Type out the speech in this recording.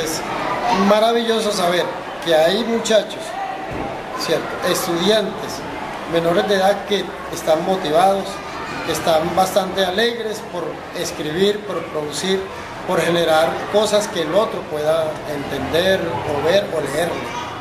Es maravilloso saber que hay muchachos, ¿cierto?, estudiantes menores de edad que están motivados, que están bastante alegres por escribir, por producir, por generar cosas que el otro pueda entender o ver o leer.